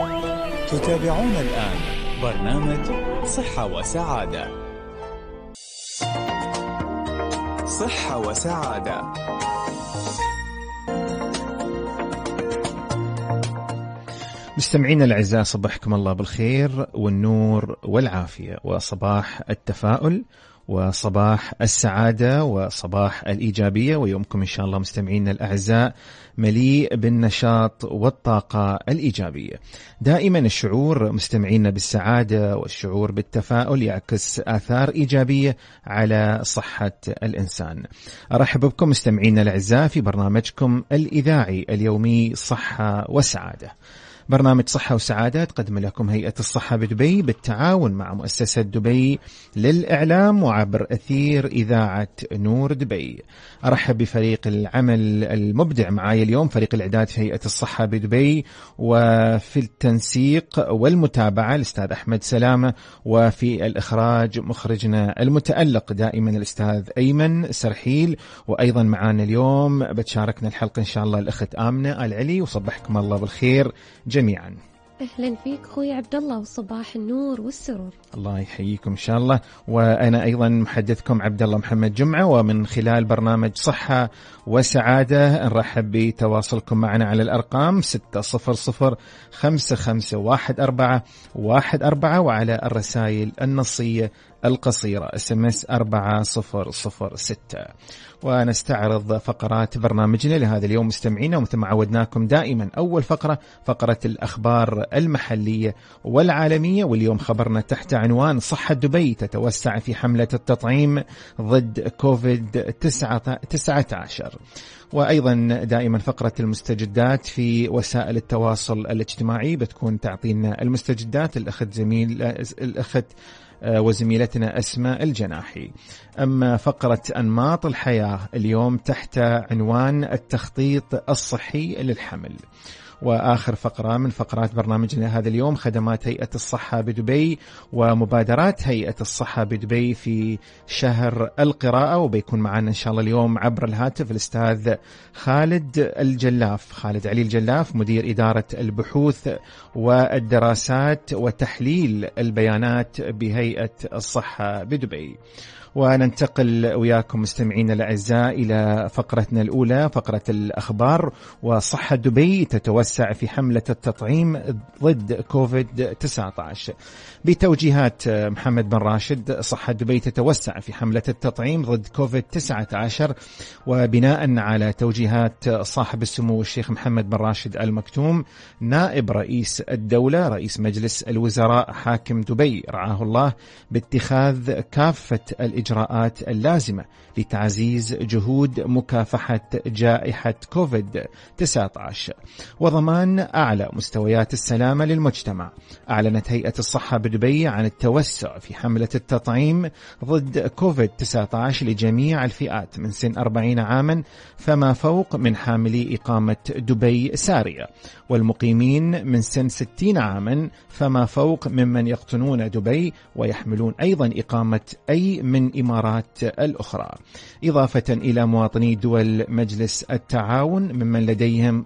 تتابعون الآن برنامج صحة وسعادة. صحة وسعادة. مستمعينا الأعزاء، صبحكم الله بالخير والنور والعافية، وصباح التفاؤل وصباح السعادة وصباح الإيجابية، ويومكم إن شاء الله مستمعينا الأعزاء مليء بالنشاط والطاقة الإيجابية. دائما الشعور مستمعينا بالسعادة والشعور بالتفاؤل يعكس آثار إيجابية على صحة الإنسان. أرحب بكم مستمعينا الأعزاء في برنامجكم الإذاعي اليومي صحة وسعادة. برنامج صحة وسعادة تقدم لكم هيئة الصحة بدبي بالتعاون مع مؤسسة دبي للإعلام وعبر أثير إذاعة نور دبي. أرحب بفريق العمل المبدع معاي اليوم، فريق الإعداد في هيئة الصحة بدبي، وفي التنسيق والمتابعة الأستاذ أحمد سلامة، وفي الإخراج مخرجنا المتألق دائما الأستاذ أيمن سرحيل. وأيضا معانا اليوم بتشاركنا الحلقة إن شاء الله الأخت آمنة العلي. وصبحكم الله بالخير جميعا. أهلا فيك أخوي عبد الله، وصباح النور والسرور. الله يحييكم إن شاء الله. وأنا أيضا محدثكم عبد الله محمد جمعة، ومن خلال برنامج صحة وسعادة نرحب بتواصلكم معنا على الأرقام 600551414 وعلى الرسائل النصية القصيرة SMS 4006. ونستعرض فقرات برنامجنا لهذا اليوم مستمعينا، ومثل ما عودناكم دائما أول فقرة الأخبار المحلية والعالمية، واليوم خبرنا تحت عنوان صحة دبي تتوسع في حملة التطعيم ضد كوفيد-19. وأيضا دائما فقرة المستجدات في وسائل التواصل الاجتماعي بتكون تعطينا المستجدات الأخت وزميلتنا أسماء الجناحي. أما فقرة أنماط الحياة اليوم تحت عنوان التخطيط الصحي للحمل. وآخر فقرة من فقرات برنامجنا هذا اليوم خدمات هيئة الصحة بدبي ومبادرات هيئة الصحة بدبي في شهر القراءة. وبيكون معنا إن شاء الله اليوم عبر الهاتف الأستاذ خالد علي الجلاف، مدير إدارة البحوث والدراسات وتحليل البيانات بهيئة الصحة بدبي. وننتقل وياكم مستمعينا الأعزاء إلى فقرتنا الأولى، فقرة الأخبار. وصحة دبي تتوسع في حملة التطعيم ضد كوفيد-19. بتوجيهات محمد بن راشد، صحة دبي تتوسع في حملة التطعيم ضد كوفيد-19، وبناء على توجيهات صاحب السمو الشيخ محمد بن راشد المكتوم نائب رئيس الدولة رئيس مجلس الوزراء حاكم دبي رعاه الله، باتخاذ كافة الإجراءات اللازمة لتعزيز جهود مكافحة جائحة كوفيد-19 وضمان أعلى مستويات السلامة للمجتمع. أعلنت هيئة الصحة بدبي عن التوسع في حملة التطعيم ضد كوفيد-19 لجميع الفئات من سن 40 عاما فما فوق من حاملي إقامة دبي سارية، والمقيمين من سن 60 عاما فما فوق ممن يقطنون دبي ويحملون أيضا إقامة أي من إمارات الأخرى، إضافة إلى مواطني دول مجلس التعاون ممن لديهم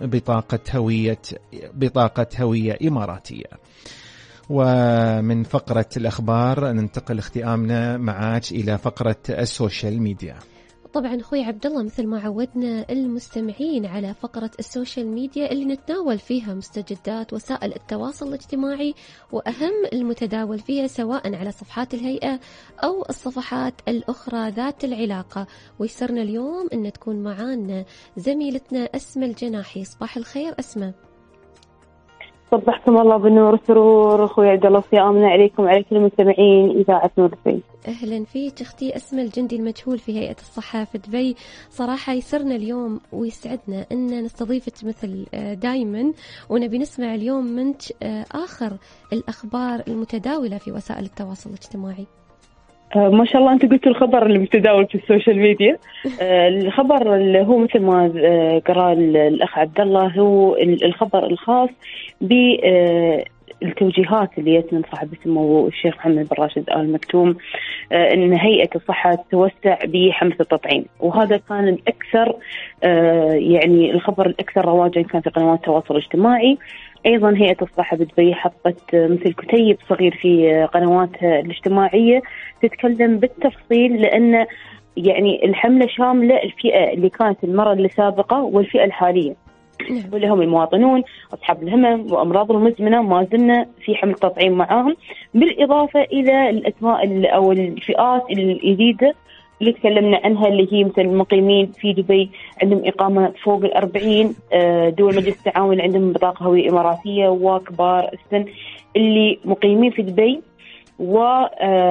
بطاقة هوية إماراتية. ومن فقرة الأخبار ننتقل اختيامنا معاك إلى فقرة السوشيال ميديا. طبعا أخوي عبد الله، مثل ما عودنا المستمعين على فقرة السوشيال ميديا اللي نتناول فيها مستجدات وسائل التواصل الاجتماعي وأهم المتداول فيها سواء على صفحات الهيئة أو الصفحات الأخرى ذات العلاقة. ويسرنا اليوم أن تكون معانا زميلتنا أسماء الجناحي. صباح الخير أسماء. صبحكم الله بالنور والسرور اخوي عبد الله، في امن عليكم وعلى كل المستمعين اذاعه نور دبي. اهلا فيك اختي اسماء، الجندي المجهول في هيئه الصحه في دبي. صراحه يسرنا اليوم ويسعدنا ان نستضيفك مثل دائما، ونبي نسمع اليوم منك اخر الاخبار المتداوله في وسائل التواصل الاجتماعي. ما شاء الله، أنت قلت الخبر اللي متداول في السوشيال ميديا. الخبر اللي هو مثل ما قرأ الأخ عبد الله هو الخبر الخاص ب التوجيهات اللي جت من صاحب سمو الشيخ محمد بن راشد آل مكتوم أن هيئة الصحة توسع بحملة التطعيم، وهذا كان الأكثر يعني الخبر الأكثر رواجا كان في قنوات التواصل الاجتماعي. أيضا هيئة الصحة بدبي حطت مثل كتيب صغير في قنواتها الاجتماعية تتكلم بالتفصيل، لأن يعني الحملة شاملة الفئة اللي كانت المرة اللي سابقة والفئة الحالية، واللي هم المواطنون أصحاب الهمم وأمراض المزمنة ما زلنا في حملة تطعيم معاهم، بالإضافة إلى الأسماء أو الفئات الجديدة اللي تكلمنا عنها، اللي هي مثل المقيمين في دبي عندهم إقامة فوق 40 دول مجلس التعاون عندهم بطاقة هوية إماراتية، وكبار السن اللي مقيمين في دبي و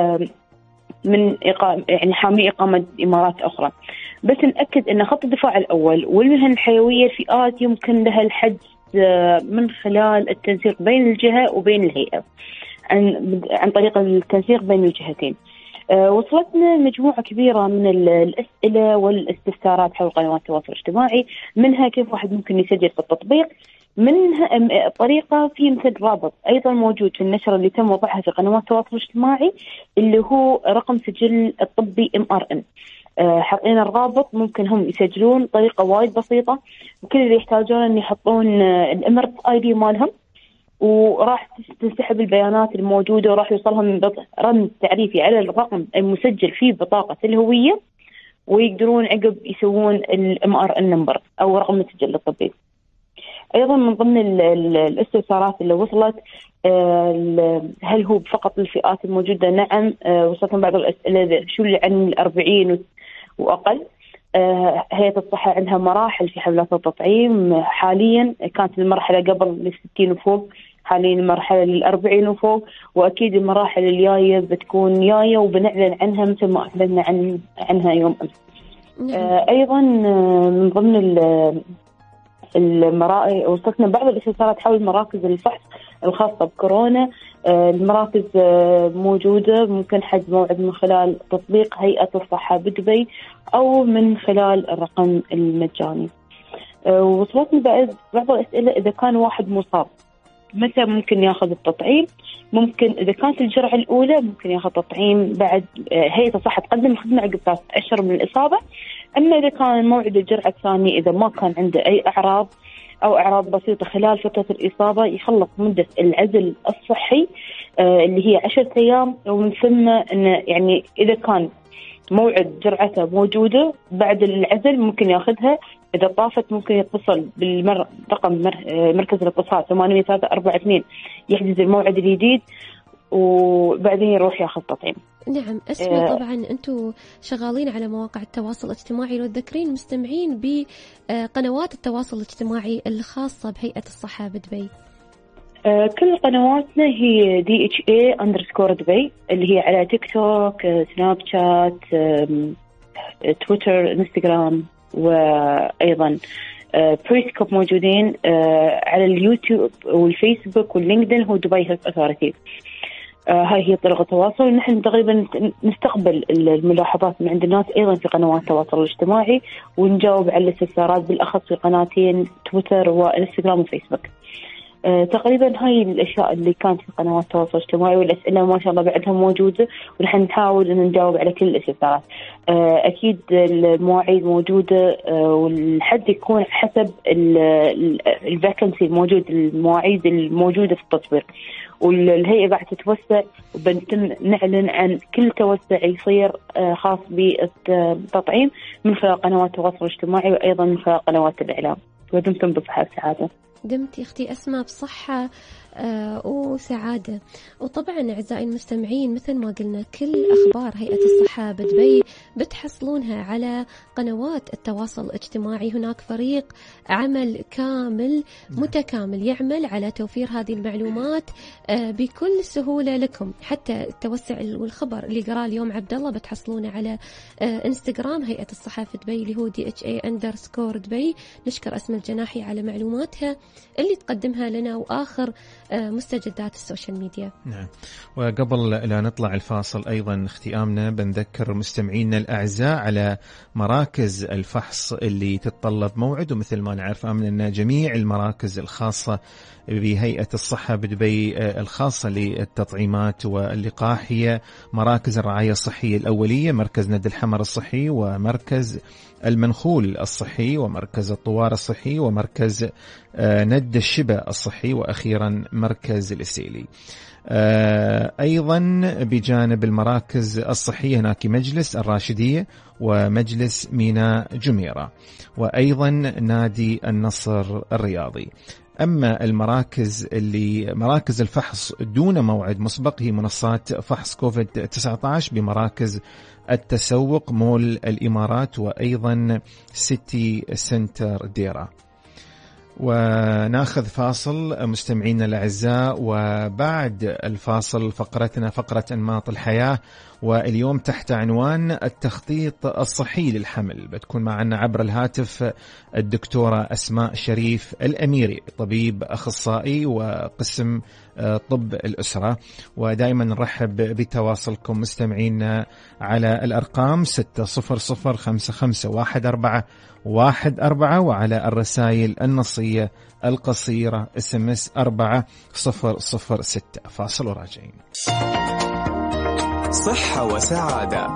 من إقامة يعني حاملين إقامة إمارات أخرى. بس نأكد أن خط الدفاع الأول والمهن الحيوية الفئات يمكن لها الحجز من خلال التنسيق بين الجهة وبين الهيئة عن طريق التنسيق بين الجهتين. وصلتنا مجموعة كبيرة من الأسئلة والاستفسارات حول قنوات التواصل الاجتماعي، منها كيف واحد ممكن يسجل في التطبيق، منها طريقة في مثل رابط أيضا موجود في النشرة اللي تم وضعها في قنوات التواصل الاجتماعي اللي هو رقم سجل الطبي MRN. حاطين الرابط ممكن هم يسجلون طريقة وايد بسيطة، وكل اللي يحتاجون أن يحطون الإمارات ID مالهم، وراح تنسحب البيانات الموجودة وراح يوصلهم رمز تعريفي على الرقم المسجل في بطاقة الهوية، ويقدرون عقب يسوون MRN نمبر أو رقم السجل الطبي. أيضا من ضمن الاستفسارات اللي وصلت هل هو فقط للفئات الموجودة؟ نعم، وصلتنا بعض الأسئلة شو اللي عن 40 وأقل. هيئة الصحة عندها مراحل في حملات التطعيم، حاليا كانت المرحلة قبل 60 وفوق، حاليا المرحلة 40 وفوق، وأكيد المراحل الجاية بتكون جاية وبنعلن عنها مثل ما أعلنا عنها يوم أمس. أيضا من ضمن وصلتنا بعض الاستفسارات حول مراكز الفحص الخاصة بكورونا. المراكز موجودة، ممكن حجز موعد من خلال تطبيق هيئة الصحة بدبي أو من خلال الرقم المجاني. وصلتنا بعض الأسئلة إذا كان واحد مصاب متى ممكن ياخذ التطعيم؟ ممكن إذا كانت الجرعة الأولى ممكن ياخذ تطعيم بعد هيئة الصحة تقدم الخدمة عقب 3 أشهر من الإصابة. أما إذا كان موعد الجرعة الثانية إذا ما كان عنده أي أعراض أو أعراض بسيطة خلال فترة الإصابة يخلص مدة العزل الصحي اللي هي 10 أيام، ومن ثم إنه يعني إذا كان موعد جرعته موجودة بعد العزل ممكن ياخذها. إذا طافت ممكن يتصل برقم مركز الاتصال 8342 يحجز الموعد الجديد وبعدين يروح ياخذ تطعيم. نعم أسمع. طبعا أنتم شغالين على مواقع التواصل الاجتماعي، وتذكرين مستمعين بقنوات التواصل الاجتماعي الخاصة بهيئة الصحة بدبي. كل قنواتنا هي DHA_دبي اللي هي على تيك توك، سناب شات، تويتر، انستغرام، وأيضا بريسكوب موجودين على اليوتيوب والفيسبوك واللينكدين هو دبي هيلث أثوريتي. هاي هي طريقة التواصل. نحن تقريبا نستقبل الملاحظات من عند الناس أيضا في قنوات التواصل الاجتماعي، ونجاوب على الاستفسارات بالأخص في قناتين تويتر وإنستغرام وفيسبوك. تقريبا هاي الأشياء اللي كانت في قنوات التواصل الاجتماعي، والأسئلة ما شاء الله بعدها موجودة، ونحن نحاول أن نجاوب على كل الاستفسارات. أكيد المواعيد موجودة، والحد يكون حسب الفاكنسي الموجود، المواعيد الموجودة في التطبيق. والهيئة قاعدة تتوسع، وبنتم نعلن عن كل توسع يصير خاص بالتطعيم من خلال قنوات التواصل الاجتماعي وأيضا من خلال قنوات الإعلام. ودمتم بصحة وسعادة. دمت أختي أسماء بصحة وسعادة. وطبعا أعزائي المستمعين مثل ما قلنا كل أخبار هيئة الصحة بدبي بتحصلونها على قنوات التواصل الاجتماعي. هناك فريق عمل كامل متكامل يعمل على توفير هذه المعلومات بكل سهولة لكم. حتى التوسع والخبر اللي قرأ اليوم عبد الله بتحصلونه على انستغرام هيئة الصحة في دبي اللي هو DHA_دبي. نشكر أسماء الجناحي على معلوماتها اللي تقدمها لنا وآخر مستجدات تطبيقات السوشيال ميديا. نعم. وقبل لا نطلع الفاصل أيضا اختيامنا بنذكر مستمعينا الأعزاء على مراكز الفحص اللي تتطلب موعد. ومثل ما نعرف أن جميع المراكز الخاصة بهيئة الصحة بدبي الخاصة للتطعيمات واللقاح هي مراكز الرعاية الصحية الأولية، مركز ند الحمر الصحي، ومركز المنخول الصحي، ومركز الطوار الصحي، ومركز ند الشبه الصحي، وأخيرا مركز السيلي. أيضا بجانب المراكز الصحية هناك مجلس الراشدية ومجلس ميناء جميرة، وأيضا نادي النصر الرياضي. أما مراكز الفحص دون موعد مسبق هي منصات فحص كوفيد-19 بمراكز التسوق مول الإمارات، وأيضا سيتي سنتر ديرة. وناخذ فاصل مستمعينا الأعزاء، وبعد الفاصل فقرتنا فقرة أنماط الحياة، واليوم تحت عنوان التخطيط الصحي للحمل. بتكون معنا عبر الهاتف الدكتورة أسماء شريف الأميري، طبيب أخصائي وقسم طب الأسرة. ودائما نرحب بتواصلكم مستمعينا على الأرقام 600551414 وعلى الرسائل النصية القصيرة SMS 4006. فاصل وراجعين. صحة وسعادة.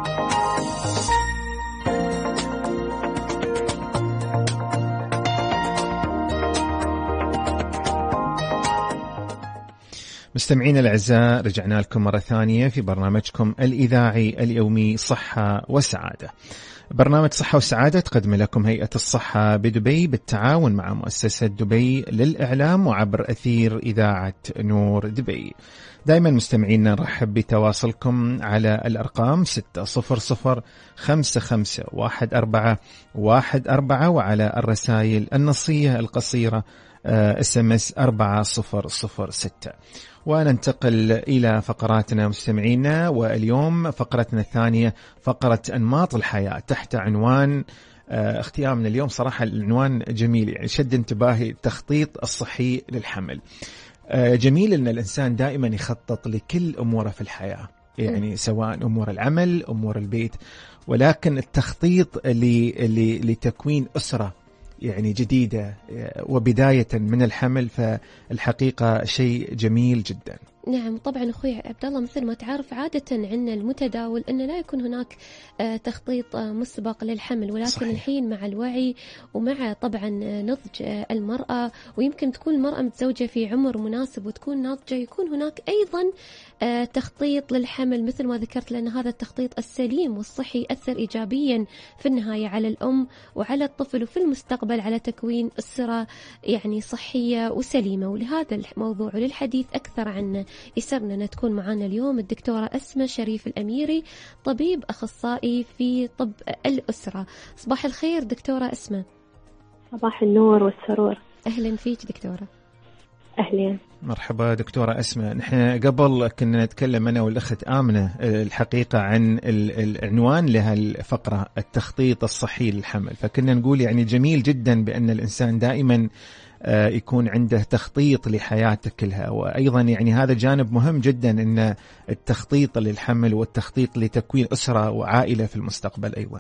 مستمعين الأعزاء، رجعنا لكم مرة ثانية في برنامجكم الإذاعي اليومي صحة وسعادة. برنامج صحة وسعادة تقدم لكم هيئة الصحة بدبي بالتعاون مع مؤسسة دبي للإعلام وعبر أثير إذاعة نور دبي. دائما مستمعينا نرحب بتواصلكم على الأرقام 600551414 وعلى الرسائل النصية القصيرة SMS 4006. وننتقل إلى فقراتنا مستمعينا، واليوم فقرتنا الثانية فقرة أنماط الحياة تحت عنوان اختيارنا اليوم صراحة العنوان جميل، يعني شد انتباهي، التخطيط الصحي للحمل. جميل أن الإنسان دائما يخطط لكل أموره في الحياة، يعني سواء أمور العمل أمور البيت، ولكن التخطيط لتكوين أسرة يعني جديدة وبداية من الحمل فالحقيقة شيء جميل جدا. نعم طبعا أخوي عبد الله، مثل ما تعرف عادة عندنا المتداول أن لا يكون هناك تخطيط مسبق للحمل، ولكن صحيح. الحين مع الوعي ومع طبعا نضج المرأة، ويمكن تكون المرأة متزوجة في عمر مناسب وتكون ناضجة، يكون هناك أيضا تخطيط للحمل مثل ما ذكرت، لأن هذا التخطيط السليم والصحي يأثر إيجابيا في النهاية على الأم وعلى الطفل، وفي المستقبل على تكوين أسرة يعني صحية وسليمة. ولهذا الموضوع وللحديث أكثر عنه يسرنا أن تكون معنا اليوم الدكتورة أسماء شريف الأميري، طبيب أخصائي في طب الأسرة. صباح الخير دكتورة أسماء. صباح النور والسرور. أهلا فيك دكتورة. أهلا. مرحبا دكتورة أسماء. نحن قبل كنا نتكلم أنا والأخت آمنة الحقيقة عن العنوان لها الفقرة التخطيط الصحي للحمل، فكنا نقول يعني جميل جدا بأن الإنسان دائما يكون عنده تخطيط لحياته كلها، وأيضا يعني هذا جانب مهم جدا أن التخطيط للحمل والتخطيط لتكوين أسرة وعائلة في المستقبل أيضا.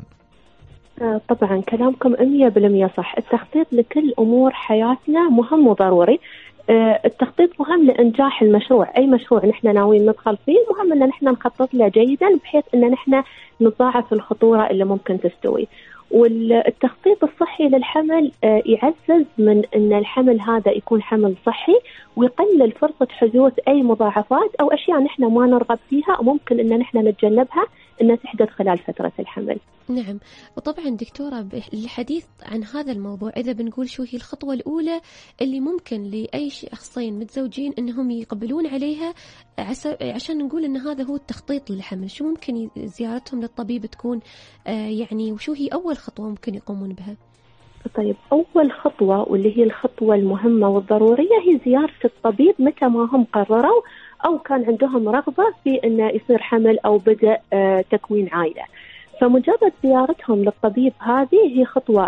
طبعا كلامكم 100% صح. التخطيط لكل أمور حياتنا مهم وضروري. التخطيط مهم لإنجاح المشروع، أي مشروع نحن ناويين ندخل فيه مهم أن نحن نخطط له جيدا بحيث أن نحن نضاعف الخطورة اللي ممكن تستوي. والتخطيط الصحي للحمل يعزز من أن الحمل هذا يكون حمل صحي، ويقلل فرصة حدوث أي مضاعفات أو أشياء نحن ما نرغب فيها وممكن أن نحن نتجنبها أنها تحدث خلال فترة الحمل. نعم. وطبعا دكتورة للحديث عن هذا الموضوع، إذا بنقول شو هي الخطوة الأولى اللي ممكن لأي شخصين متزوجين أنهم يقبلون عليها عشان نقول أن هذا هو التخطيط للحمل، شو ممكن زيارتهم للطبيب تكون يعني، وشو هي أول خطوة ممكن يقومون بها؟ طيب أول خطوة واللي هي الخطوة المهمة والضرورية هي زيارة الطبيب متى ما هم قرروا أو كان عندهم رغبة في أن يصير حمل أو بدء تكوين عائلة. فمجرد زيارتهم للطبيب هذه هي خطوة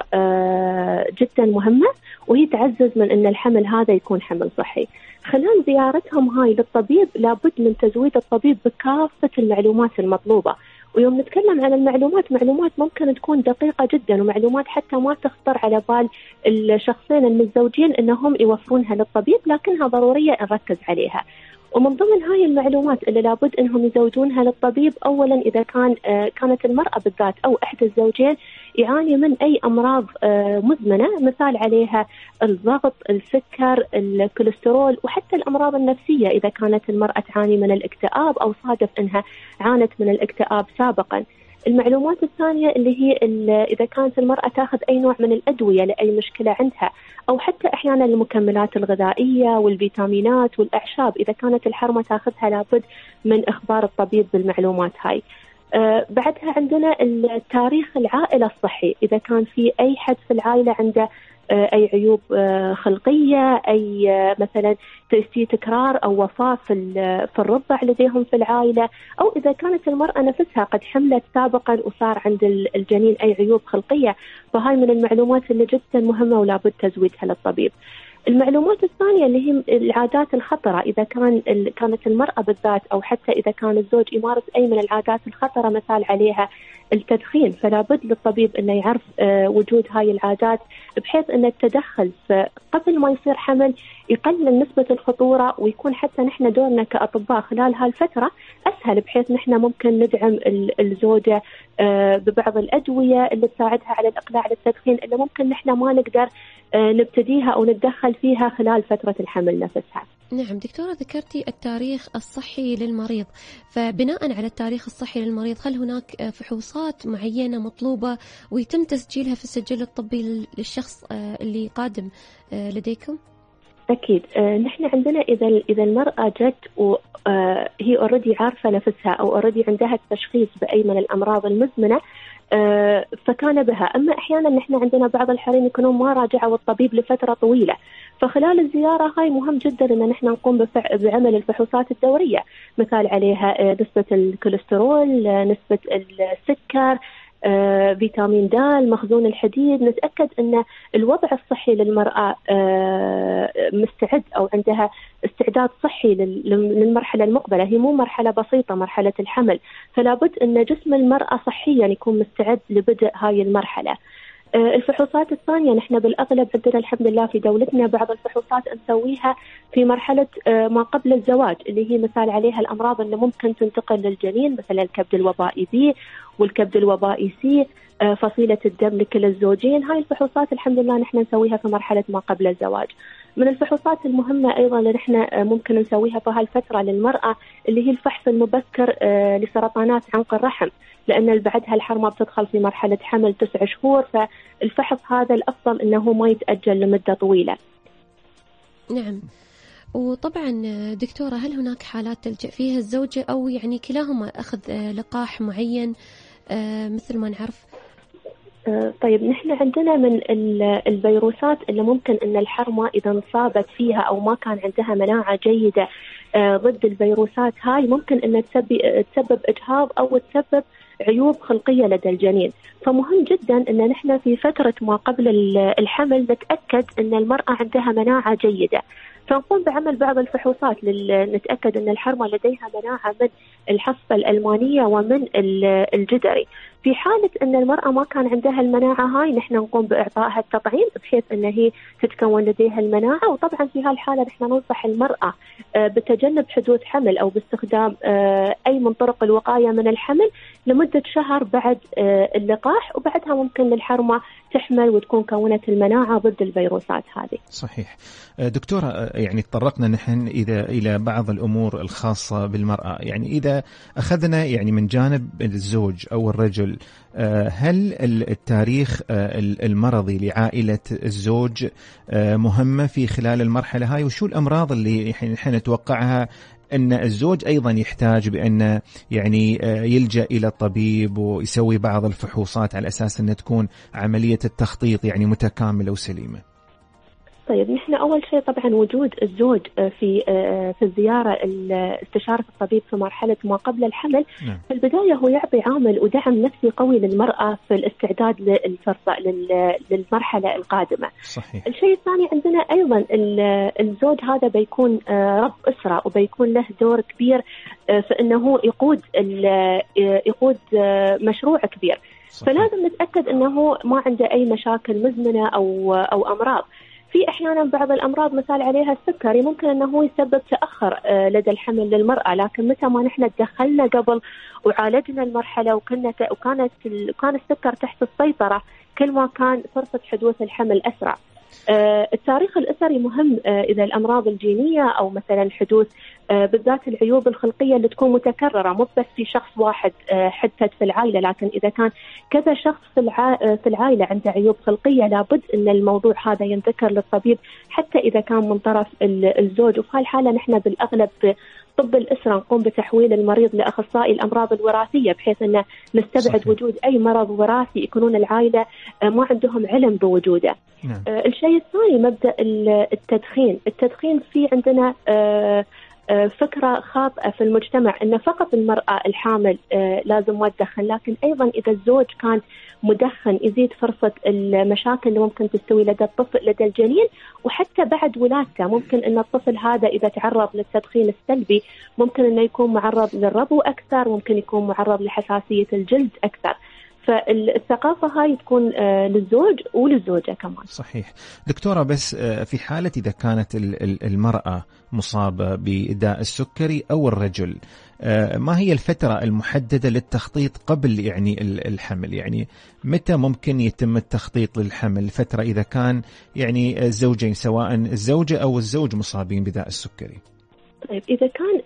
جدا مهمة، وهي تعزز من أن الحمل هذا يكون حمل صحي. خلال زيارتهم هاي للطبيب لابد من تزويد الطبيب بكافة المعلومات المطلوبة. ويوم نتكلم عن المعلومات، معلومات ممكن تكون دقيقة جدا، ومعلومات حتى ما تخطر على بال الشخصين المتزوجين أنهم يوفرونها للطبيب، لكنها ضرورية نركز عليها. ومن ضمن هاي المعلومات اللي لابد أنهم يزودونها للطبيب، أولا إذا كانت المرأة بالذات أو إحدى الزوجين يعاني من أي أمراض مزمنة، مثال عليها الضغط، السكر، الكوليسترول، وحتى الأمراض النفسية إذا كانت المرأة تعاني من الاكتئاب أو صادف أنها عانت من الاكتئاب سابقا. المعلومات الثانية اللي هي إذا كانت المرأة تأخذ أي نوع من الأدوية لأي مشكلة عندها، أو حتى أحيانا المكملات الغذائية والفيتامينات والأعشاب إذا كانت الحرمة تأخذها، لابد من إخبار الطبيب بالمعلومات هاي. بعدها عندنا التاريخ العائلة الصحي، إذا كان في أي حد في العائلة عنده أي عيوب خلقية، أي مثلا في تكرار أو وفاة في الرضع لديهم في العائلة، أو إذا كانت المرأة نفسها قد حملت سابقا وصار عند الجنين أي عيوب خلقية، فهاي من المعلومات اللي جدا مهمة ولابد تزويدها للطبيب. المعلومات الثانية اللي هي العادات الخطرة، إذا كانت المرأة بالذات أو حتى إذا كان الزوج يمارس أي من العادات الخطرة، مثال عليها التدخين، فلا بد للطبيب أنه يعرف وجود هاي العادات، بحيث أن التدخل قبل ما يصير حمل يقلل نسبة الخطورة، ويكون حتى نحن دورنا كأطباء خلال هالفترة أسهل، بحيث نحن ممكن ندعم الزوجة ببعض الأدوية اللي تساعدها على الإقلاع عن التدخين، اللي ممكن نحن ما نقدر نبتديها أو نتدخل فيها خلال فترة الحمل نفسها. نعم دكتورة، ذكرتي التاريخ الصحي للمريض، فبناء على التاريخ الصحي للمريض هل هناك فحوصات معينة مطلوبة ويتم تسجيلها في السجل الطبي للشخص اللي قادم لديكم؟ أكيد. نحن عندنا إذا المرأة جت وهي أوريدي عارفة نفسها أو أوريدي عندها التشخيص بأي من الأمراض المزمنة، فكان بها. أما أحيانا نحن عندنا بعض الحالين يكونون ما راجعوا الطبيب لفترة طويلة، فخلال الزيارة هاي مهم جدا أن نحن نقوم بعمل الفحوصات الدورية، مثال عليها نسبة الكوليسترول، نسبة السكر، فيتامين د، مخزون الحديد، نتأكد أن الوضع الصحي للمرأة مستعد أو عندها استعداد صحي للمرحلة المقبلة. هي مو مرحلة بسيطة، مرحلة الحمل، فلا بد أن جسم المرأة صحيا يكون مستعد لبدء هاي المرحلة. الفحوصات الثانية نحن بالأغلب عندنا الحمد لله في دولتنا بعض الفحوصات نسويها في مرحلة ما قبل الزواج، اللي هي مثال عليها الأمراض اللي ممكن تنتقل للجنين، مثلا الكبد الوبائي B والكبد الوبائي C، فصيلة الدم لكل الزوجين. هاي الفحوصات الحمد لله نحن نسويها في مرحلة ما قبل الزواج. من الفحوصات المهمة أيضا اللي نحن ممكن نسويها في هالفترة للمرأة اللي هي الفحص المبكر لسرطانات عنق الرحم، لأن بعدها الحرمة بتدخل في مرحلة حمل 9 شهور، فالفحص هذا الأفضل أنه ما يتأجل لمدة طويلة. نعم. وطبعا دكتورة، هل هناك حالات تلجأ فيها الزوجة أو يعني كلاهما أخذ لقاح معين مثل ما نعرف؟ طيب، نحن عندنا من الفيروسات اللي ممكن أن الحرمة إذا انصابت فيها أو ما كان عندها مناعة جيدة ضد الفيروسات هاي، ممكن أن تسبب إجهاض أو تسبب عيوب خلقية لدى الجنين. فمهم جدا أن نحن في فترة ما قبل الحمل نتأكد أن المرأة عندها مناعة جيدة، فنقوم بعمل بعض الفحوصات نتأكد أن الحرمة لديها مناعة من الحصبة الألمانية ومن الجدري. في حالة أن المرأة ما كان عندها المناعة هاي، نحن نقوم بإعطائها التطعيم بحيث أن هي تتكون لديها المناعة. وطبعا في هالحالة نحن ننصح المرأة بتجنب حدوث حمل أو باستخدام أي من طرق الوقاية من الحمل لمدة شهر بعد اللقاح، وبعدها ممكن للحرمة تحمل وتكون كونت المناعة ضد الفيروسات هذه. صحيح. دكتورة، يعني تطرقنا نحن إلى بعض الأمور الخاصة بالمرأة، يعني إذا أخذنا يعني من جانب الزوج أو الرجل، هل التاريخ المرضي لعائلة الزوج مهمة في خلال المرحلة هاي؟ وشو الأمراض اللي نحن نتوقعها أن الزوج أيضا يحتاج بأن يعني يلجأ إلى الطبيب ويسوي بعض الفحوصات على أساس أن تكون عملية التخطيط يعني متكاملة وسليمة؟ طيب نحن أول شيء طبعا وجود الزوج في الزيارة استشارة الطبيب في مرحلة ما قبل الحمل في البداية هو يعطي عامل ودعم نفسي قوي للمرأة في الاستعداد للفرصة للمرحلة القادمة. صحيح. الشيء الثاني عندنا أيضا الزوج هذا بيكون رب أسرة وبيكون له دور كبير في أنه يقود مشروع كبير. صحيح. فلازم نتأكد أنه ما عنده أي مشاكل مزمنة أو أمراض. في أحيانا بعض الأمراض مثال عليها السكري ممكن أنه يسبب تأخر لدى الحمل للمرأة، لكن متى ما نحن تدخلنا قبل وعالجنا المرحلة وكان السكر تحت السيطرة كل ما كان فرصة حدوث الحمل أسرع. التاريخ الأسري مهم إذا الأمراض الجينية أو مثلا حدوث بالذات العيوب الخلقية اللي تكون متكررة مو بس في شخص واحد حدثت في العائلة، لكن إذا كان كذا شخص في العائلة عنده عيوب خلقية لابد أن الموضوع هذا ينذكر للطبيب حتى إذا كان من طرف الزوج. وفي هالحالة نحن بالأغلب طب الأسرة نقوم بتحويل المريض لأخصائي الأمراض الوراثية بحيث أن نستبعد صحيح. وجود أي مرض وراثي يكونون العائلة ما عندهم علم بوجوده. الشيء الثاني مبدأ التدخين في عندنا فكرة خاطئة في المجتمع أن فقط المرأة الحامل لازم ما تدخن، لكن أيضا إذا الزوج كان مدخن يزيد فرصة المشاكل اللي ممكن تستوي لدى الطفل لدى الجنين، وحتى بعد ولادته ممكن أن الطفل هذا إذا تعرض للتدخين السلبي ممكن أنه يكون معرض للربو أكثر، ممكن يكون معرض لحساسية الجلد أكثر. فالثقافة هاي تكون للزوج وللزوجة كمان. صحيح. دكتورة بس في حالة إذا كانت المرأة مصابة بداء السكري أو الرجل، ما هي الفترة المحددة للتخطيط قبل يعني الحمل؟ يعني متى ممكن يتم التخطيط للحمل؟ فترة إذا كان يعني الزوجين سواء الزوجة أو الزوج مصابين بداء السكري. طيب إذا كان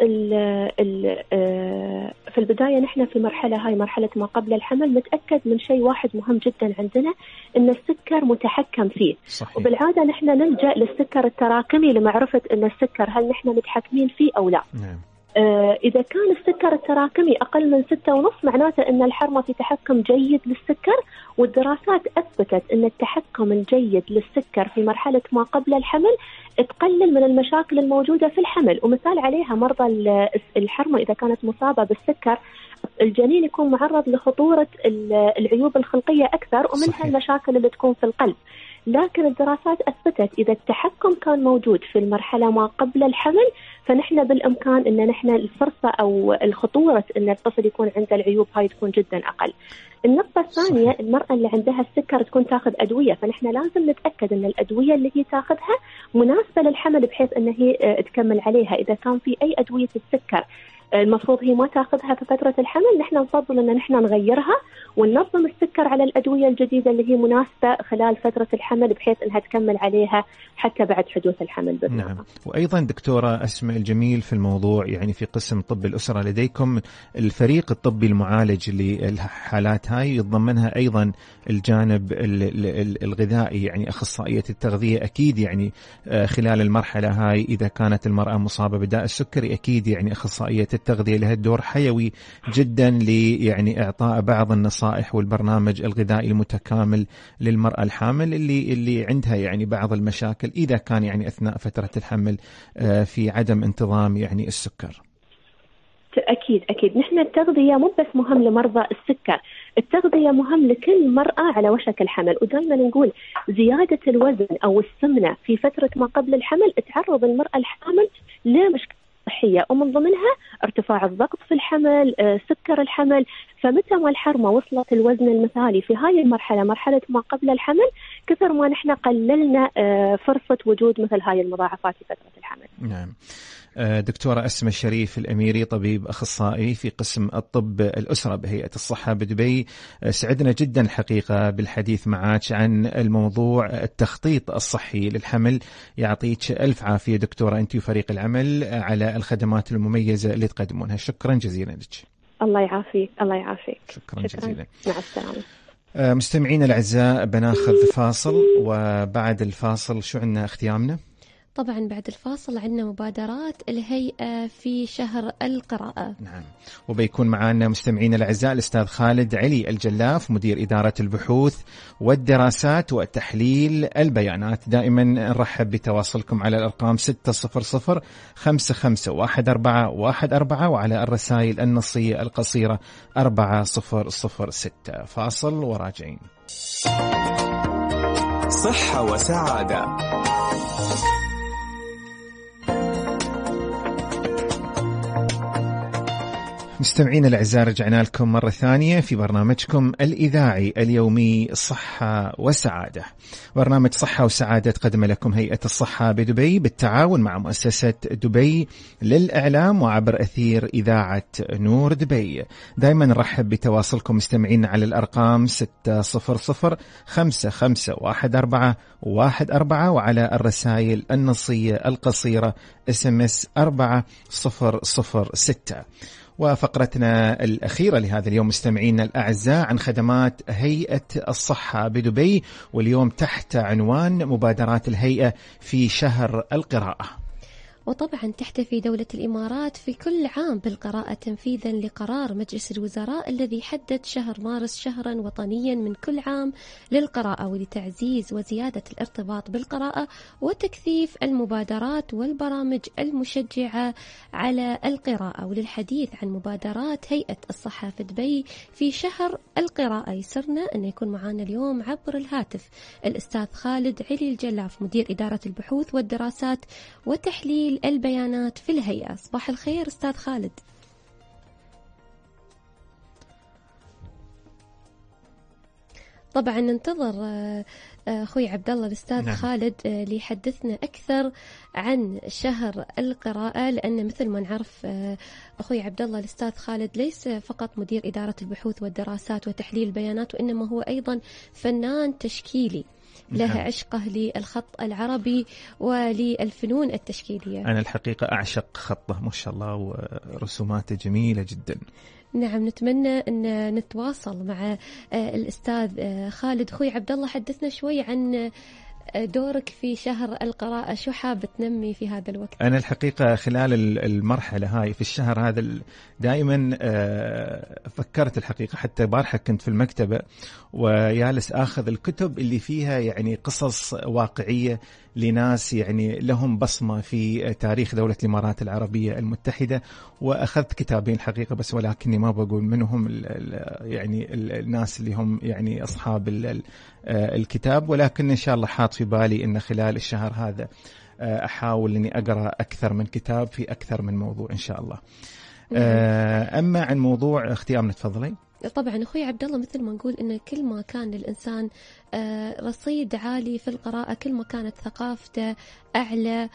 في البداية نحن في مرحلة ما قبل الحمل نتأكد من شيء واحد مهم جدا عندنا أن السكر متحكم فيه. صحيح. وبالعادة نحن نلجأ للسكر التراكمي لمعرفة أن السكر هل نحن متحكمين فيه أو لا. نعم. إذا كان السكر التراكمي أقل من 6.5 معناته أن الحرمة في تحكم جيد للسكر، والدراسات أثبتت أن التحكم الجيد للسكر في مرحلة ما قبل الحمل تقلل من المشاكل الموجودة في الحمل. ومثال عليها مرضى الحرمة إذا كانت مصابة بالسكر الجنين يكون معرض لخطورة العيوب الخلقية أكثر ومنها صحيح. المشاكل اللي تكون في القلب. لكن الدراسات أثبتت إذا التحكم كان موجود في المرحلة ما قبل الحمل فنحن بالإمكان أن نحن الفرصة أو الخطورة أن الطفل يكون عنده العيوب هاي تكون جدا أقل. النقطة الثانية المرأة اللي عندها السكر تكون تاخذ أدوية، فنحن لازم نتأكد أن الأدوية اللي هي تاخذها مناسبة للحمل بحيث أن هي تكمل عليها. إذا كان في أي أدوية السكر المفروض هي ما تاخذها في فترة الحمل نحن نفضل أن نحن نغيرها وننظم السكر على الأدوية الجديدة اللي هي مناسبة خلال فترة الحمل بحيث أنها تكمل عليها حتى بعد حدوث الحمل بالنسبة. نعم. وأيضا دكتورة أسماء الجميل في الموضوع يعني في قسم طب الأسرة لديكم الفريق الطبي المعالج للحالات هاي يتضمنها أيضا الجانب الغذائي، يعني أخصائية التغذية أكيد يعني خلال المرحلة هاي إذا كانت المرأة مصابة بداء السكري أكيد يعني أخصائية التغذية لها دور حيوي جدا يعني إعطاء بعض النصائح والبرنامج الغذائي المتكامل للمرأة الحامل اللي عندها يعني بعض المشاكل إذا كان يعني أثناء فترة الحمل في عدم انتظام يعني السكر. أكيد نحن التغذية مو بس مهم لمرضى السكر، التغذية مهم لكل مرأة على وشك الحمل. ودائما نقول زيادة الوزن أو السمنة في فترة ما قبل الحمل تعرض المرأة الحامل لمشكلة صحية ومن ضمنها ارتفاع الضغط في الحمل، سكر الحمل. فمتى ما الحرمة وصلت الوزن المثالي في هاي المرحلة مرحلة ما قبل الحمل كثر ما نحن قللنا فرصة وجود مثل هاي المضاعفات في فترة الحمل. نعم. دكتورة أسماء الشريف الأميري طبيب أخصائي في قسم الطب الأسرة بهيئة الصحة بدبي، سعدنا جدا الحقيقة بالحديث معك عن الموضوع التخطيط الصحي للحمل. يعطيك ألف عافية دكتورة أنت وفريق العمل على الخدمات المميزة اللي تقدمونها. شكرا جزيلا لك. الله يعافيك. الله يعافيك. شكرا جزيلا. مع السلامة. مستمعين الأعزاء بناخذ فاصل وبعد الفاصل شو عندنا اختيامنا؟ طبعا بعد الفاصل عندنا مبادرات الهيئة في شهر القراءة. نعم، وبيكون معنا مستمعين الأعزاء الأستاذ خالد علي الجلاف مدير إدارة البحوث والدراسات وتحليل البيانات. دائما نرحب بتواصلكم على الأرقام 600-551414 وعلى الرسائل النصية القصيرة 4006. فاصل وراجعين. صحة وسعادة. مستمعين الأعزاء، رجعنا لكم مرة ثانية في برنامجكم الإذاعي اليومي صحة وسعادة. برنامج صحة وسعادة تقدم لكم هيئة الصحة بدبي بالتعاون مع مؤسسة دبي للإعلام وعبر أثير إذاعة نور دبي. دائما نرحب بتواصلكم مستمعين على الأرقام 600-551414 وعلى الرسائل النصية القصيرة SMS 4006. وفقرتنا الأخيرة لهذا اليوم مستمعينا الأعزاء عن خدمات هيئة الصحة بدبي، واليوم تحت عنوان مبادرات الهيئة في شهر القراءة. وطبعا تحتفي دولة الإمارات في كل عام بالقراءة تنفيذا لقرار مجلس الوزراء الذي حدد شهر مارس شهرا وطنيا من كل عام للقراءة، ولتعزيز وزيادة الارتباط بالقراءة وتكثيف المبادرات والبرامج المشجعة على القراءة. وللحديث عن مبادرات هيئة الصحة في دبي في شهر القراءة يسرنا أن يكون معنا اليوم عبر الهاتف الأستاذ خالد علي الجلاف مدير إدارة البحوث والدراسات وتحليل البيانات في الهيئة. صباح الخير أستاذ خالد. طبعا ننتظر أخوي عبد الله الأستاذ نعم. خالد ليحدثنا أكثر عن شهر القراءة، لأن مثل ما نعرف أخوي عبد الله الأستاذ خالد ليس فقط مدير إدارة البحوث والدراسات وتحليل البيانات، وإنما هو أيضا فنان تشكيلي لها عشقه للخط العربي وللفنون التشكيلية. أنا الحقيقة أعشق خطه ما شاء الله ورسوماته جميلة جدا. نعم، نتمنى أن نتواصل مع الأستاذ خالد. أخوي عبد الله حدثنا شوي عن دورك في شهر القراءة، شو حاب تنمي في هذا الوقت؟ أنا الحقيقة خلال المرحلة هاي في الشهر هذا دائما فكرت الحقيقة، حتى بارحة كنت في المكتبة ويالس آخذ الكتب اللي فيها يعني قصص واقعية لناس يعني لهم بصمة في تاريخ دولة الإمارات العربية المتحدة، وأخذت كتابين الحقيقة بس ولكني ما بقول منهم يعني الناس اللي هم يعني أصحاب الكتاب، ولكن إن شاء الله حاط في بالي أن خلال الشهر هذا أحاول أني أقرأ أكثر من كتاب في أكثر من موضوع إن شاء الله. أما عن موضوع أختي آمنة تفضلي. طبعا أخوي عبد الله مثل ما نقول إن كل ما كان للإنسان رصيد عالي في القراءة كل ما كانت ثقافته أعلى،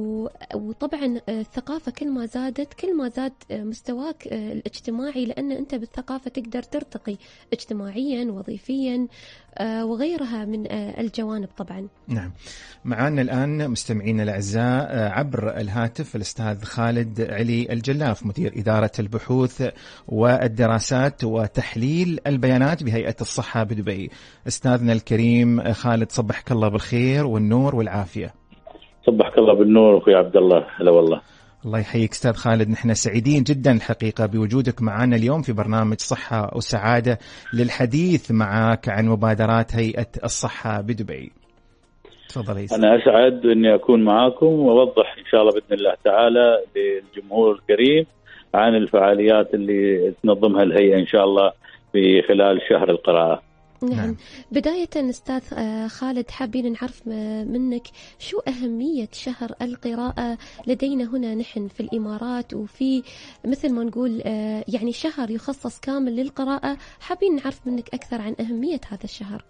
وطبعا الثقافة كل ما زادت كل ما زاد مستواك الاجتماعي، لأن أنت بالثقافة تقدر ترتقي اجتماعيا وظيفيا وغيرها من الجوانب طبعا. نعم، معنا الآن مستمعين الأعزاء عبر الهاتف الأستاذ خالد علي الجلاف مدير إدارة البحوث والدراسات وتحليل البيانات بهيئة الصحة بدبي. أستاذنا الكريم خالد، صبحك الله بالخير والنور والعافية. صبحك الله بالنور أخوي عبد الله. هلا والله. الله يحييك أستاذ خالد، نحن سعيدين جدا الحقيقة بوجودك معنا اليوم في برنامج صحة وسعادة للحديث معك عن مبادرات هيئة الصحة بدبي. تفضل. أنا أسعد أني أكون معاكم وأوضح إن شاء الله بإذن الله تعالى للجمهور الكريم عن الفعاليات اللي تنظمها الهيئة إن شاء الله في خلال شهر القراءة. نعم. بداية أستاذ خالد حابين نعرف منك شو أهمية شهر القراءة لدينا هنا نحن في الإمارات، وفي مثل ما نقول يعني شهر يخصص كامل للقراءة. حابين نعرف منك أكثر عن أهمية هذا الشهر.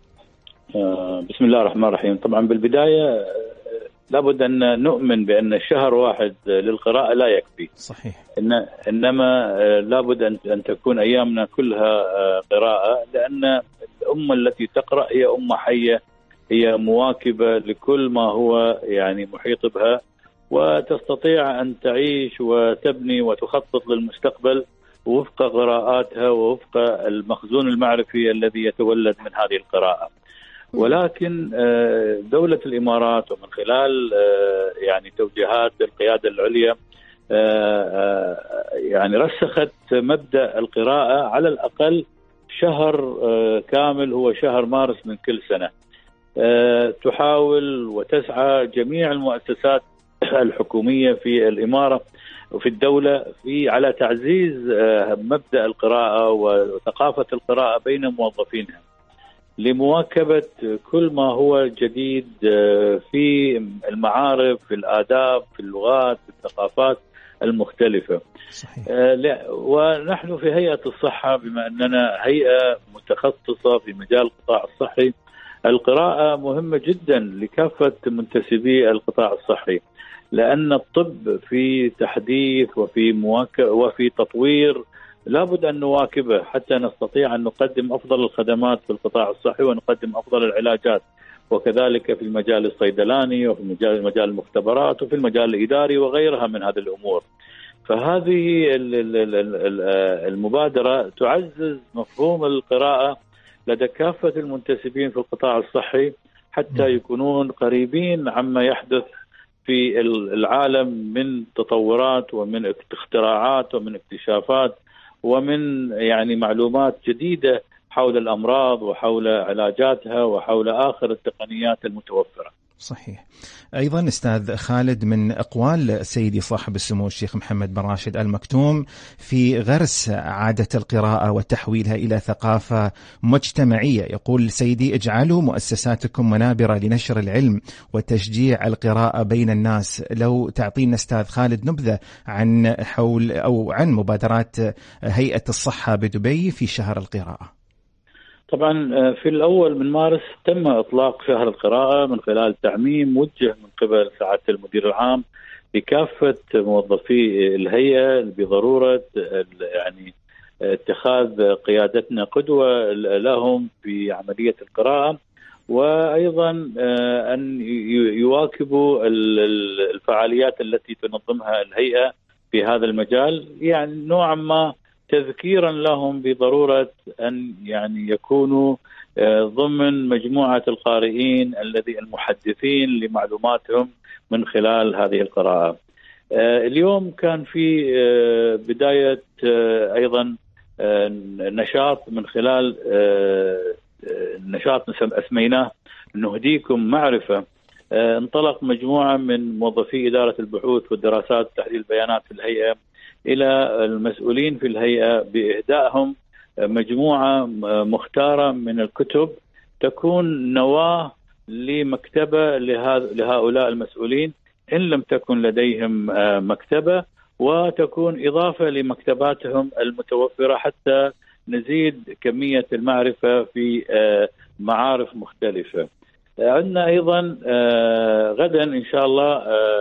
بسم الله الرحمن الرحيم. طبعا بالبداية لابد أن نؤمن بأن شهر واحد للقراءة لا يكفي. صحيح. إنما لابد أن تكون أيامنا كلها قراءة، لأن الأمة التي تقرأ هي أمة حية، هي مواكبة لكل ما هو يعني محيط بها، وتستطيع أن تعيش وتبني وتخطط للمستقبل وفق قراءاتها ووفق المخزون المعرفي الذي يتولد من هذه القراءة. ولكن دولة الإمارات ومن خلال يعني توجيهات القيادة العليا يعني رسخت مبدأ القراءة على الأقل شهر كامل، هو شهر مارس من كل سنة. تحاول وتسعى جميع المؤسسات الحكومية في الإمارة وفي الدولة على تعزيز مبدأ القراءة وثقافة القراءة بين موظفينها لمواكبة كل ما هو جديد في المعارف، في الآداب، في اللغات، في الثقافات المختلفة. صحيح. ونحن في هيئة الصحة بما أننا هيئة متخصصة في مجال القطاع الصحي، القراءة مهمة جدا لكافة منتسبي القطاع الصحي، لأن الطب في تحديث وفي تطوير لابد أن نواكبه حتى نستطيع أن نقدم أفضل الخدمات في القطاع الصحي ونقدم أفضل العلاجات، وكذلك في المجال الصيدلاني وفي مجال المختبرات وفي المجال الإداري وغيرها من هذه الأمور. فهذه المبادرة تعزز مفهوم القراءة لدى كافة المنتسبين في القطاع الصحي حتى يكونون قريبين عما يحدث في العالم من تطورات ومن اختراعات ومن اكتشافات ومن يعني معلومات جديدة حول الأمراض وحول علاجاتها وحول آخر التقنيات المتوفرة. صحيح. أيضا أستاذ خالد، من أقوال سيدي صاحب السمو الشيخ محمد بن راشد آل مكتوم في غرس عادة القراءة وتحويلها إلى ثقافة مجتمعية، يقول سيدي: اجعلوا مؤسساتكم منابر لنشر العلم وتشجيع القراءة بين الناس. لو تعطينا أستاذ خالد نبذة عن مبادرات هيئة الصحة بدبي في شهر القراءة. طبعا في الأول من مارس تم إطلاق شهر القراءة من خلال تعميم موجه من قبل سعادة المدير العام لكافة موظفي الهيئة بضرورة يعني اتخاذ قيادتنا قدوة لهم في عملية القراءة، وأيضا أن يواكبوا الفعاليات التي تنظمها الهيئة في هذا المجال، يعني نوعا ما تذكيرا لهم بضرورة أن يعني يكونوا ضمن مجموعة القارئين المحدثين لمعلوماتهم من خلال هذه القراءة. اليوم كان في بداية أيضا نشاط من خلال نشاط أسميناه نهديكم معرفة. انطلق مجموعة من موظفي إدارة البحوث والدراسات وتحليل البيانات في الهيئة إلى المسؤولين في الهيئة بإهدائهم مجموعة مختارة من الكتب تكون نواة لمكتبة لهؤلاء المسؤولين إن لم تكن لديهم مكتبة، وتكون إضافة لمكتباتهم المتوفرة حتى نزيد كمية المعرفة في معارف مختلفة. عندنا أيضا غدا إن شاء الله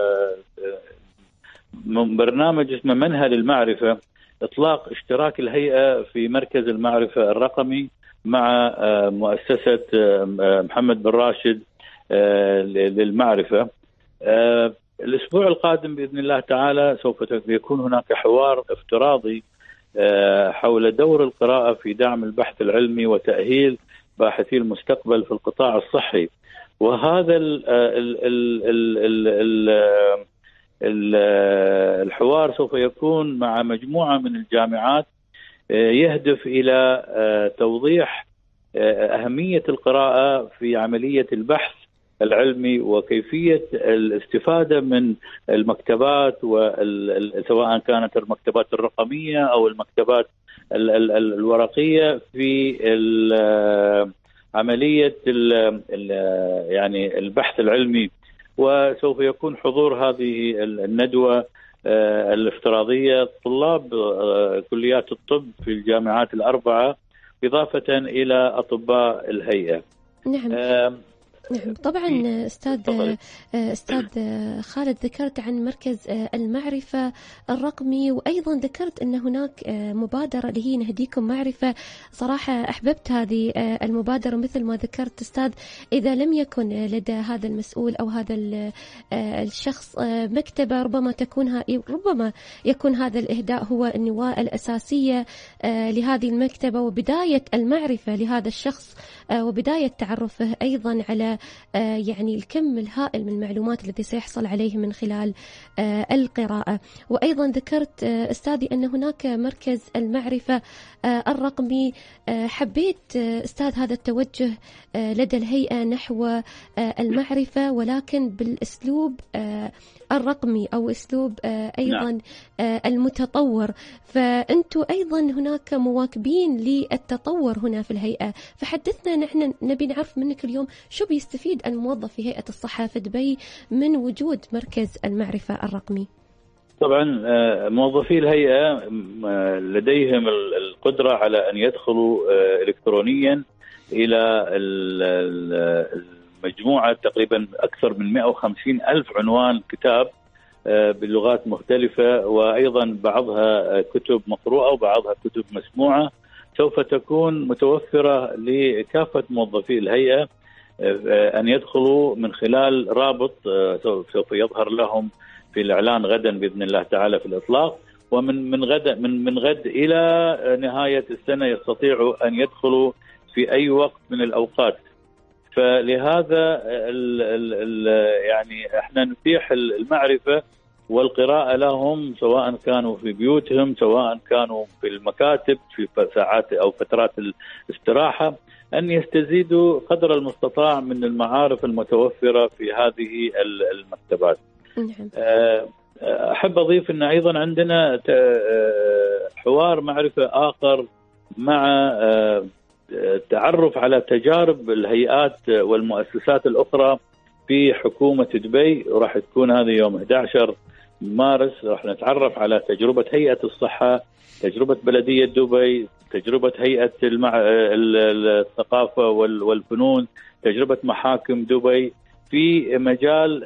برنامج اسمه منهل المعرفة، إطلاق اشتراك الهيئة في مركز المعرفة الرقمي مع مؤسسة محمد بن راشد للمعرفة. الأسبوع القادم بإذن الله تعالى سوف يكون هناك حوار افتراضي حول دور القراءة في دعم البحث العلمي وتأهيل باحثي المستقبل في القطاع الصحي، وهذا الحوار سوف يكون مع مجموعة من الجامعات يهدف إلى توضيح أهمية القراءة في عملية البحث العلمي وكيفية الاستفادة من المكتبات سواء كانت المكتبات الرقمية أو المكتبات الورقية في عملية يعني البحث العلمي. وسوف يكون حضور هذه الندوة الافتراضية طلاب كليات الطب في الجامعات الأربعة إضافة إلى أطباء الهيئة. نعم. نعم طبعا أستاذ خالد، ذكرت عن مركز المعرفة الرقمي، وأيضا ذكرت أن هناك مبادرة اللي هي نهديكم معرفة. صراحة أحببت هذه المبادرة، مثل ما ذكرت أستاذ، إذا لم يكن لدى هذا المسؤول أو هذا الشخص مكتبة، ربما يكون هذا الإهداء هو النواة الأساسية لهذه المكتبة، وبداية المعرفة لهذا الشخص، وبداية تعرفه أيضا على يعني الكم الهائل من المعلومات التي سيحصل عليه من خلال القراءة. وأيضا ذكرت أستاذي أن هناك مركز المعرفة الرقمي. حبيت أستاذ هذا التوجه لدى الهيئة نحو المعرفة، ولكن بالأسلوب الرقمي أو أسلوب أيضا المتطور. فأنتم أيضا هناك مواكبين للتطور هنا في الهيئة، فحدثنا، نحن نبي نعرف منك اليوم شو بيستفيد الموظف في هيئة الصحة في دبي من وجود مركز المعرفة الرقمي؟ طبعا موظفي الهيئة لديهم القدرة على أن يدخلوا إلكترونيا إلى المجموعة تقريبا أكثر من 150 ألف عنوان كتاب باللغات مختلفة، وأيضا بعضها كتب مقروءة وبعضها كتب مسموعة، سوف تكون متوفرة لكافة موظفي الهيئة أن يدخلوا من خلال رابط سوف يظهر لهم في الإعلان غدا بإذن الله تعالى في الإطلاق. ومن غد إلى نهاية السنة يستطيعوا أن يدخلوا في أي وقت من الأوقات. فلهذا يعني احنا نتيح المعرفة والقراءة لهم، سواء كانوا في بيوتهم، سواء كانوا في المكاتب في ساعات أو فترات الاستراحة، أن يستزيدوا قدر المستطاع من المعارف المتوفرة في هذه المكتبات. أحب أضيف أن أيضا عندنا حوار معرفة آخر مع التعرف على تجارب الهيئات والمؤسسات الأخرى في حكومة دبي، وراح تكون هذه يوم 11 مارس. راح نتعرف على تجربة هيئة الصحة، تجربة بلدية دبي، تجربة هيئة الثقافة والفنون، تجربة محاكم دبي في مجال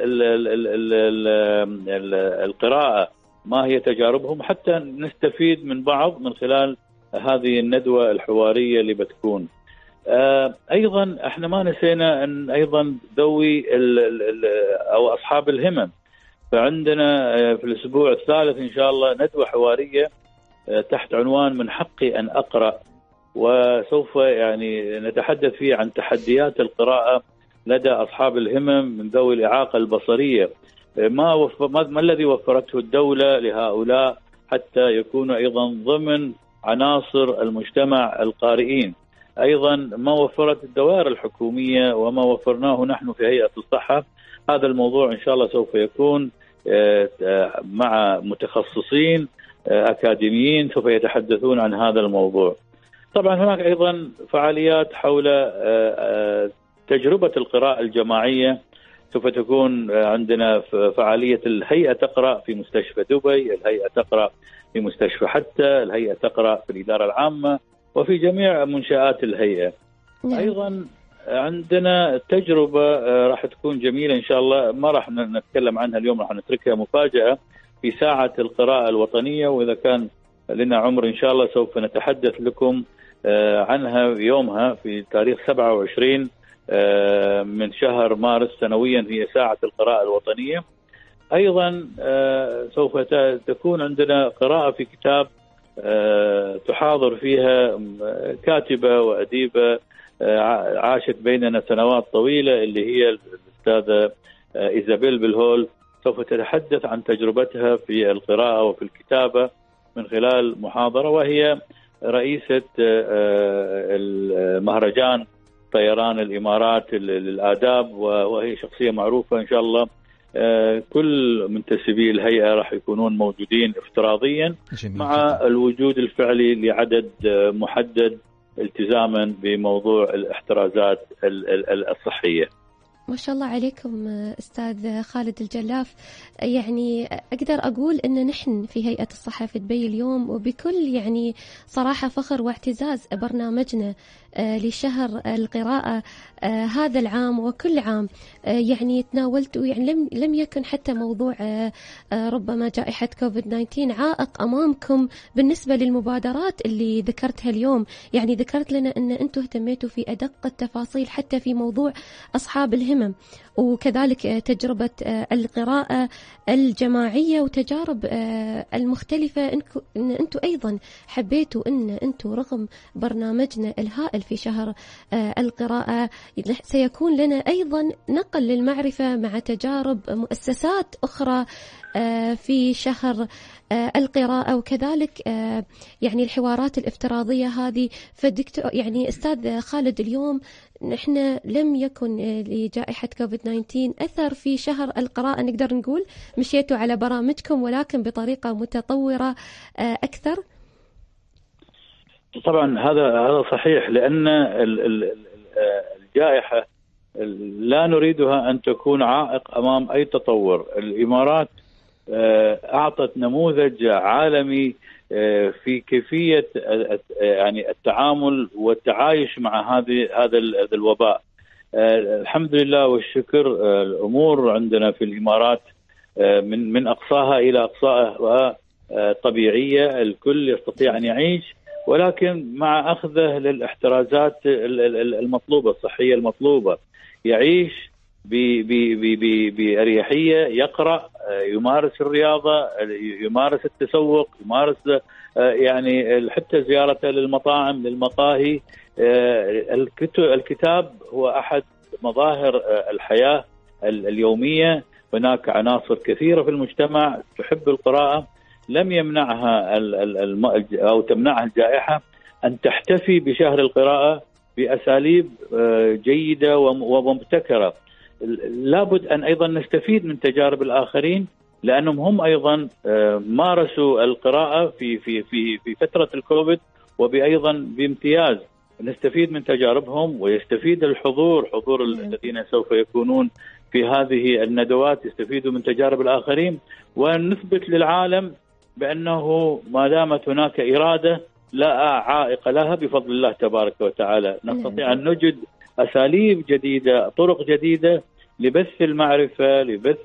القراءة، ما هي تجاربهم، حتى نستفيد من بعض من خلال هذه الندوة الحوارية اللي بتكون. أيضا احنا ما نسينا أن أيضا ذوي أو أصحاب الهمم، فعندنا في الأسبوع الثالث إن شاء الله ندوة حوارية تحت عنوان من حقي أن أقرأ، وسوف يعني نتحدث فيه عن تحديات القراءة لدى أصحاب الهمم من ذوي الإعاقة البصرية، ما الذي وفرته الدولة لهؤلاء حتى يكونوا أيضا ضمن عناصر المجتمع القارئين، أيضا ما وفرت الدوائر الحكومية وما وفرناه نحن في هيئة الصحة. هذا الموضوع إن شاء الله سوف يكون مع متخصصين أكاديميين سوف يتحدثون عن هذا الموضوع. طبعا هناك أيضا فعاليات حول تجربة القراءة الجماعية، سوف تكون عندنا فعالية الهيئة تقرأ في مستشفى دبي، الهيئة تقرأ في مستشفى حتى، الهيئة تقرأ في الإدارة العامة وفي جميع منشآت الهيئة. أيضا عندنا تجربة راح تكون جميلة إن شاء الله، ما راح نتكلم عنها اليوم، راح نتركها مفاجأة في ساعة القراءة الوطنية، وإذا كان لنا عمر إن شاء الله سوف نتحدث لكم عنها يومها في تاريخ 27 من شهر مارس سنويا، هي ساعة القراءة الوطنية. أيضا سوف تكون عندنا قراءة في كتاب تحاضر فيها كاتبة وأديبة عاشت بيننا سنوات طويلة، اللي هي الأستاذة إيزابيل بالهول، سوف تتحدث عن تجربتها في القراءة وفي الكتابة من خلال محاضرة، وهي رئيسة المهرجان طيران الإمارات للآداب، وهي شخصية معروفة. إن شاء الله كل منتسبي الهيئة راح يكونون موجودين افتراضيا مع الوجود الفعلي لعدد محدد التزاما بموضوع الاحترازات الصحية. ما شاء الله عليكم أستاذ خالد الجلاف. يعني أقدر أقول أن نحن في هيئة الصحة في دبي اليوم وبكل يعني صراحة فخر واعتزاز برنامجنا لشهر القراءة هذا العام وكل عام يعني تناولت، يعني لم يكن حتى موضوع ربما جائحة كوفيد-19 عائق أمامكم بالنسبة للمبادرات اللي ذكرتها اليوم. يعني ذكرت لنا أن أنتم اهتميتوا في أدق التفاصيل حتى في موضوع أصحاب الهمم، وكذلك تجربة القراءة الجماعية وتجارب المختلفة. إن أنتم أيضا حبيتوا أن أنتم رغم برنامجنا الهائل في شهر القراءة سيكون لنا أيضا نقل للمعرفة مع تجارب مؤسسات أخرى في شهر القراءة، وكذلك يعني الحوارات الافتراضية هذه. فالدكتور يعني أستاذ خالد اليوم نحن لم يكن لجائحة كوفيد-19 أثر في شهر القراءة، نقدر نقول مشيتوا على برامجكم ولكن بطريقة متطورة أكثر. طبعا هذا صحيح، لأن الجائحة لا نريدها أن تكون عائق أمام أي تطور. الإمارات أعطت نموذج عالمي في كيفية يعني التعامل والتعايش مع هذا الوباء. الحمد لله والشكر، الأمور عندنا في الإمارات من أقصاها إلى أقصاها طبيعية، الكل يستطيع أن يعيش، ولكن مع أخذه للاحترازات المطلوبة الصحية المطلوبة. يعيش بأريحية، يقرأ، يمارس الرياضة، يمارس التسوق، يمارس يعني حتى زيارته للمطاعم للمقاهي. الكتاب هو أحد مظاهر الحياة اليومية. هناك عناصر كثيرة في المجتمع تحب القراءة، لم يمنعها أو تمنعها الجائحة أن تحتفي بشهر القراءة بأساليب جيدة ومبتكرة. لابد أن أيضا نستفيد من تجارب الآخرين، لأنهم هم أيضا مارسوا القراءة في فترة الكوفيد وبأيضا بامتياز. نستفيد من تجاربهم ويستفيد حضور الذين سوف يكونون في هذه الندوات، يستفيدوا من تجارب الآخرين، ونثبت للعالم بأنه ما دامت هناك إرادة لا عائق لها بفضل الله تبارك وتعالى. نستطيع أن نجد أساليب جديدة، طرق جديدة لبث المعرفة، لبث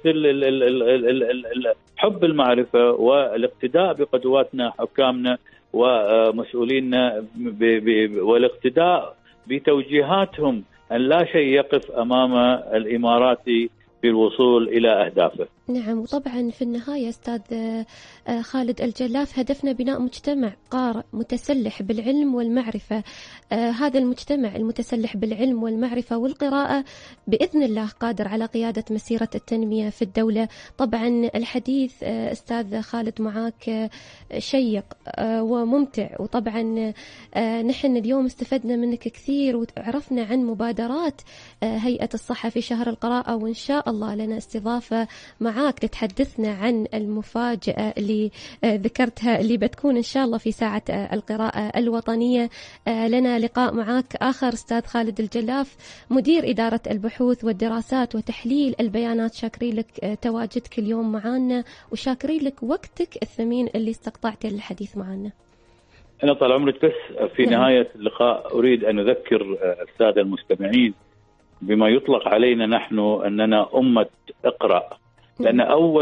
حب المعرفة والاقتداء بقدواتنا حكامنا ومسؤولينا، والاقتداء بتوجيهاتهم أن لا شيء يقف أمام الإماراتي في الوصول إلى أهدافه. نعم، وطبعا في النهاية أستاذ خالد الجلاف هدفنا بناء مجتمع قارئ متسلح بالعلم والمعرفة. هذا المجتمع المتسلح بالعلم والمعرفة والقراءة بإذن الله قادر على قيادة مسيرة التنمية في الدولة. طبعا الحديث أستاذ خالد معك شيق وممتع، وطبعا نحن اليوم استفدنا منك كثير وعرفنا عن مبادرات هيئة الصحة في شهر القراءة، وإن شاء الله لنا استضافة معاك لتحدثنا عن المفاجأة اللي ذكرتها اللي بتكون إن شاء الله في ساعة القراءة الوطنية. لنا لقاء معاك آخر أستاذ خالد الجلاف، مدير إدارة البحوث والدراسات وتحليل البيانات. شاكرين لك تواجدك اليوم معنا، وشاكرين لك وقتك الثمين اللي استقطعته للحديث معنا. أنا طال عمرك، بس في نهاية اللقاء أريد أن أذكر السادة المستمعين بما يطلق علينا نحن أننا أمة اقرأ، لأن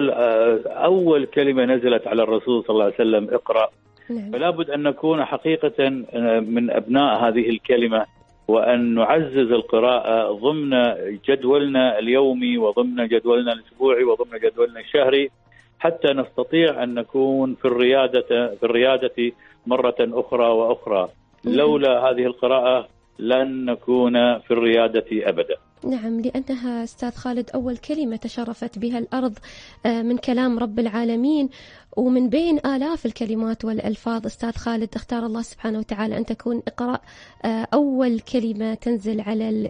أول كلمة نزلت على الرسول صلى الله عليه وسلم اقرأ. فلا بد أن نكون حقيقة من أبناء هذه الكلمة، وأن نعزز القراءة ضمن جدولنا اليومي وضمن جدولنا الأسبوعي وضمن جدولنا الشهري، حتى نستطيع أن نكون في الريادة مرة أخرى وأخرى. لولا هذه القراءة لن نكون في الريادة أبدا. نعم، لأنها أستاذ خالد أول كلمة تشرفت بها الأرض من كلام رب العالمين، ومن بين آلاف الكلمات والألفاظ أستاذ خالد اختار الله سبحانه وتعالى أن تكون اقرأ أول كلمة تنزل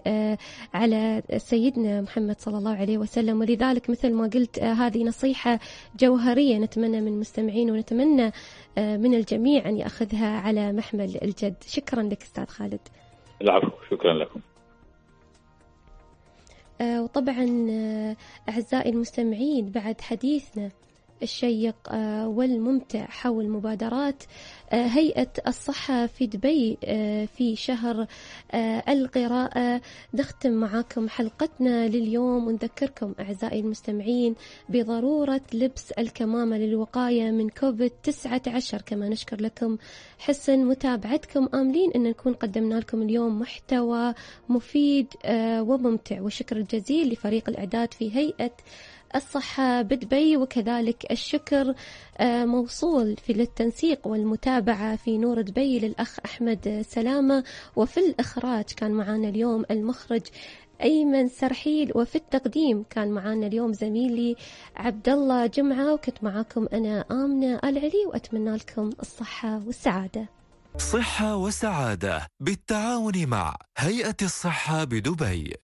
على سيدنا محمد صلى الله عليه وسلم. ولذلك مثل ما قلت هذه نصيحة جوهرية نتمنى من المستمعين ونتمنى من الجميع أن يأخذها على محمل الجد. شكرا لك أستاذ خالد. العفو، شكرا لكم. وطبعا أعزائي المستمعين بعد حديثنا الشيق والممتع حول مبادرات هيئة الصحة في دبي في شهر القراءة، نختم معاكم حلقتنا لليوم ونذكركم أعزائي المستمعين بضرورة لبس الكمامة للوقاية من كوفيد-19. كما نشكر لكم حسن متابعتكم، آملين أن نكون قدمنا لكم اليوم محتوى مفيد وممتع، والشكر الجزيل لفريق الإعداد في هيئة الصحة بدبي، وكذلك الشكر موصول في التنسيق والمتابعة في نور دبي للأخ أحمد سلامة، وفي الإخراج كان معنا اليوم المخرج أيمن سرحيل، وفي التقديم كان معنا اليوم زميلي عبد الله جمعة، وكنت معاكم أنا آمنة العلي، وأتمنى لكم الصحة والسعادة. صحة وسعادة بالتعاون مع هيئة الصحة بدبي.